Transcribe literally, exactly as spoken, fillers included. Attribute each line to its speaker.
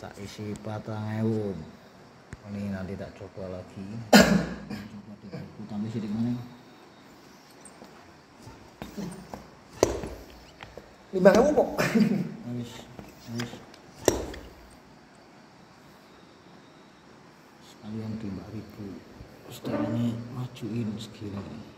Speaker 1: tak isi patang ewu. Ini nanti tak coba lagi. Coba dibuku tambah sidik mana?
Speaker 2: Lima ewu kok.
Speaker 1: Wis, wis. Sekalian lima ribu. Setelahnya majuin segini.